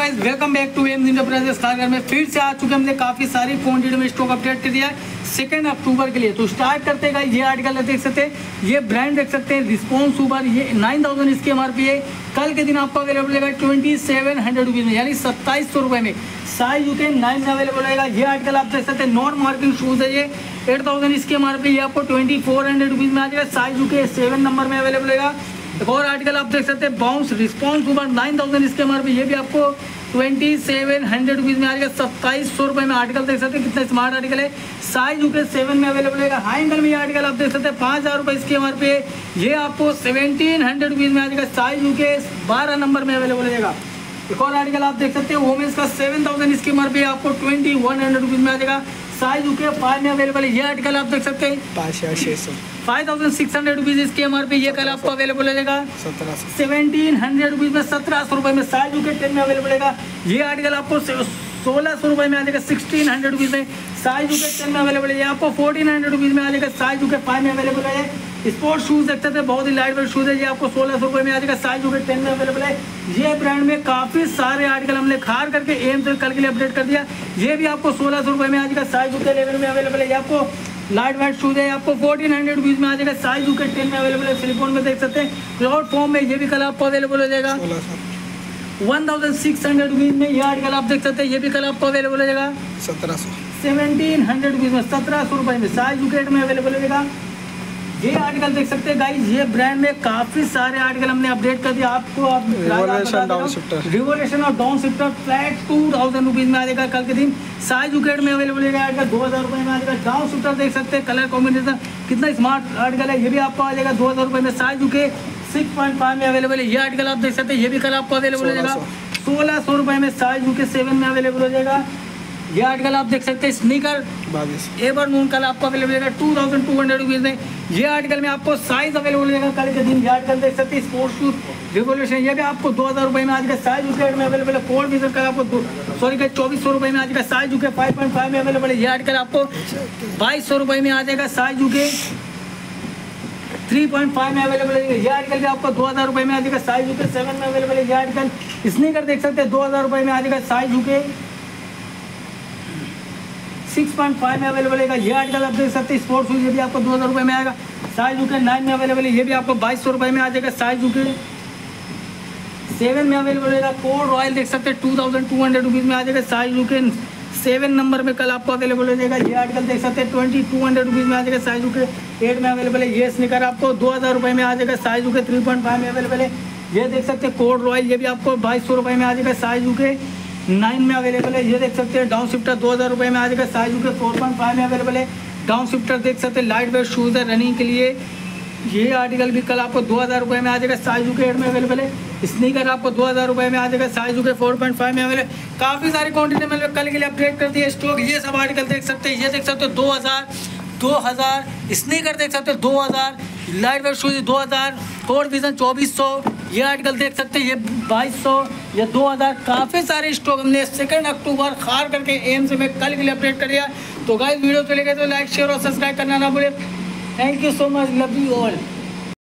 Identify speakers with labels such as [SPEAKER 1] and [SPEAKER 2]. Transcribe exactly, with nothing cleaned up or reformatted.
[SPEAKER 1] Guys, welcome back to Aims enterprises Kharghar में फिर से आ चुके हमने काफी सारी क्वांटिटी में स्टॉक अपडेट कर दिया है सेकेंड अक्टूबर के लिए। तो स्टार्ट करते हैं। ये आर्टिकल देख सकते हैं, ये ब्रांड देख सकते हैं रिस्पॉन्स सुपर, ये नाइन थाउजेंड इसकी एमआरपी है। कल के दिन आपको अवेलेबल है ट्वेंटी सेवन हंड्रेड रुपीज में, यानी सत्ताईस सौ रुपए में। साइज यूके नाइन में अवेलेबल रहेगा। ये आर्टिकल आप देख सकते हैं नॉन मार्किंग शूज है, ये एट थाउजेंड इसकी एमआरपी, ये आपको ट्वेंटी फोर हंड्रेड रुपीज में आ जाएगा। साइज यूके सेवन नंबर में अवेलेबल रहेगा। एक और आर्टिकल आप देख सकते हैं बाउंस रिस्पॉन्स ऊपर नाइन थाउजेंड इसके एमआरपी, ये भी आपको ट्वेंटी सेवन हंड्रेड रुपीज में आ जाएगा। सत्ताईस सौ रुपए में आर्टिकल देख सकते हैं, कितना स्मार्ट आर्टिकल है। साइज यूके सेवन में अवेलेबल रहेगा। हाई एंगल में ये आर्टिकल आप देख सकते हैं पाँच हज़ार रुपये इसकी एमआरपी है, ये आपको सेवनटीन हंड्रेड रुपीज में आ जाएगा। साइज यूके बारह नंबर में अवेलेबल रहेगा। एक और आर्टिकल आप देख सकते हैं वोमेंस का सेवन थाउजेंड इसकी एमआरपी है, आपको ट्वेंटी वन हंड्रेड रुपीज में आ जाएगा। साइज यूके फाइव में अवेलेबल है। ये आर्टिकल आप देख सकते हैं five thousand six hundred rupees इसकी एमआरपी, ये कल आपको अवेलेबल रहेगा सेवनटीन हंड्रेड रुपीज में, सत्रह सौ रुपए में। साइज यूके टेन में अवेलेबल रहेगा। ये आर्टिकल आपको सोलह सौ रुपए में आ जाएगा सिक्सटीन हंड्रेड रुपीज में। साइज यूके टेन में अवेलेबल है, आपको फोर्टीन हंड्रेड रुपीज में आ जाएगा। साइज यूके फाइव में अवेलेबल है। स्पोर्ट शूज देख सकते हैं, बहुत ही लाइट वेट शूज है, ये आपको सोलह सौ रुपए में आ जाएगा। साइज यूके टेन में अवेलेबल है। ये ब्रांड में काफी सारे आर्टिकल हमने खार करके एम से कल के लिए अपडेट कर दिया, ये भी आपको सोलह सौ रुपए में आ जाएगा। साइज यूके इलेवन में अवेलेबल है। ये आपको लाइट वेट शूज है, आपको फोर्टीन हंड्रेड रुपीज में आ जाएगा। साइज यूके टेन में अवेलेबल है। सिलिकॉन में देख सकते हैं क्लाउड फॉर्म में, ये भी कल आपको अवेलेबल हो जाएगा one thousand six hundred rupees में। ये आर्टिकल आप देख सकते हैं, ये भी कल आपको अवेलेबल हो जाएगा
[SPEAKER 2] सत्रह सौ
[SPEAKER 1] सेवनटीन हंड्रेड रुपीज में, सत्रह सौ रुपए में। साइज यूके एट में अवेलेबल हो जाएगा। ये आर्टिकल देख सकते हैं गाइस, ये ब्रांड में काफी सारे आर्टिकल हमने अपडेट कर दिया आपको। आप
[SPEAKER 2] रिवोल्यूशन डाउन शिफ्टर
[SPEAKER 1] रिवोल्यूशन और down shifter flat two thousand rupees में आ जाएगा कल के दिन। साइज यूकेट में अवेलेबल है। आर्टिकल दो हजार रुपए में आ जाएगा। डाउन शिफ्टर देख सकते हैं, कलर कॉम्बिनेशन कितना स्मार्ट आर्टिकल है, ये भी आपको आ जाएगा दो हजार रुपए में। Size UK six point five में अवेलेबल है। ये आर्टिकल आप देख सकते हैं, ये भी कल आपको अवेलेबल हो जाएगा सोलह सौ रुपए में। साइज यूके सेवन में अवेलेबल हो जाएगा। ये आर्टिकल आप देख सकते हैं स्नीकर एवर नून कल आपको अवेलेबल रहेगा two thousand two hundred rupees में। ये आर्टिकल में आपको साइज अवेलेबल रहेगा कल के दिन। ये आर्टिकल देख सकते हैं स्पोर्ट्स शूज रिवोल्यूशन, ये भी आपको दो हजार रुपए में आ जाएगा। साइज यूके में अवेलेबल है। फोर विजन कल आपको सॉरी का चौबीस सौ रुपए में आ जाएगा। Size UK five point five में अवेलेबल है। ये आर्टिकल आपको बाईस सौ रुपए में आ जाएगा। Size UK three point five में अवेलेबल है। ये आर्टिकल भी आपको दो हजार रुपए में आ जाएगा। साइज यूके सेवन में अवेलेबल है। ये आर्टिकल स्नीकर देख सकते हैं दो हजार रुपए में आ जाएगा। Size UK six point five में अवेलेबल है। ये आर्टिकल आप देख सकते हैं स्पोर्ट्स शूज, ये भी आपको दो हज़ार रुपये में आएगा। साइज यूके नाइन में अवेलेबल है। ये भी आपको बाईस सौ रुपये में आ जाएगा। साइज यूके सेवन में अवेलेबल रहेगा। कोड रॉयल देख सकते हैं two thousand two hundred rupees में आ जाएगा। साइज यूके सेवन नंबर में कल आपको अवेलेबल हो जाएगा। ये आर्टिकल देख सकते हैं ट्वेंटी टू हंड्रेड रुपीज़ में आ जाएगा। साइज यूके एट में अवेलेबल है। ये स्निकर आपको दो हज़ार रुपये में आ जाएगा। Size UK three point five में अवेलेबल है। ये देख सकते हैं कोड रॉयल, ये भी आपको बाईस सौ रुपये में आ जाएगा। साइज यूके नाइन में अवेलेबल है। ये देख सकते हैं डाउन शिफ्टर दो हज़ार रुपये में आ जाएगा। साइज के फोर पॉइंट फाइव में अवेलेबल है। डाउन शिफ्टर देख सकते हैं लाइट वेट शूज़ है रनिंग के लिए। ये आर्टिकल भी कल आपको दो हज़ार रुपये में आ जाएगा। साइज के एट में अवेलेबल है। स्नीकर आपको दो हज़ार रुपये में आ जाएगा। साइज के फोर पॉइंट फाइव में अवेलेबल। काफ़ी सारी क्वांटिटी में कल के लिए अपडेट कर दिए स्टॉक। ये सब आर्टिकल देख सकते हैं, ये देख सकते हो दो हज़ार दो हज़ार स्नीकर देख सकते हो दो हज़ार लाइट वेट शूज दो हज़ार फोर विजन चौबीस सौ। ये आर्टिकल देख सकते हैं, ये बाईस सौ या दो हज़ार। काफ़ी सारे स्टॉक हमने सेकंड अक्टूबर खार करके एम से मैं कल के लिए अपडेट कर दिया। तो गाइस वीडियो चले गए तो लाइक शेयर और सब्सक्राइब करना ना भूलें। Thank you so much, love you all.